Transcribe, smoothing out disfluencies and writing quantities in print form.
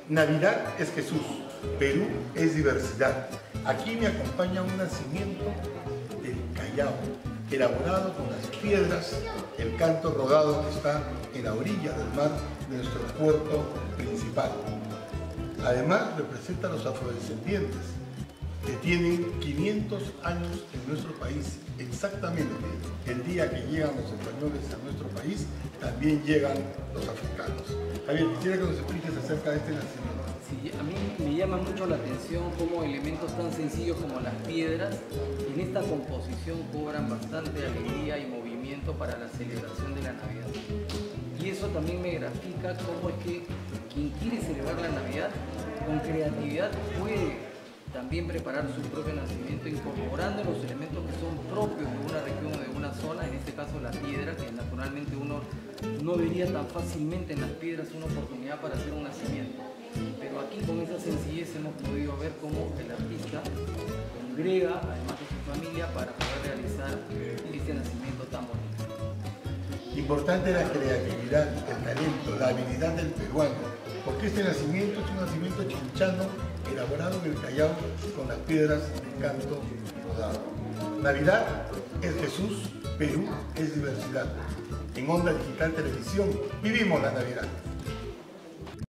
Navidad es Jesús, Perú es diversidad. Aquí me acompaña un nacimiento del Callao, elaborado con las piedras, el canto rodado que está en la orilla del mar de nuestro puerto principal. Además representa a los afrodescendientes, que tienen 500 años en nuestro país. Exactamente el día que llegan los españoles a nuestro país, también llegan los africanos. Javier, quisiera que nos expliques acerca de este nacimiento. Sí, a mí me llama mucho la atención cómo elementos tan sencillos como las piedras en esta composición cobran bastante alegría y movimiento para la celebración de la Navidad. Y eso también me grafica cómo es que quien quiere celebrar la Navidad con creatividad puede también preparar su propio nacimiento incorporando los elementos que son propios de una región o de una zona, en este caso la piedra, que naturalmente uno no vería tan fácilmente en las piedras una oportunidad para hacer un nacimiento. Pero aquí con esa sencillez hemos podido ver cómo el artista congrega, además de su familia, para poder realizar este nacimiento tan bonito. Importante la creatividad, el talento, la habilidad del peruano, porque este nacimiento es un nacimiento chinchano elaborado en el Callao con las piedras de canto rodado. Navidad es Jesús, Perú es diversidad. En Onda Digital Televisión vivimos la Navidad.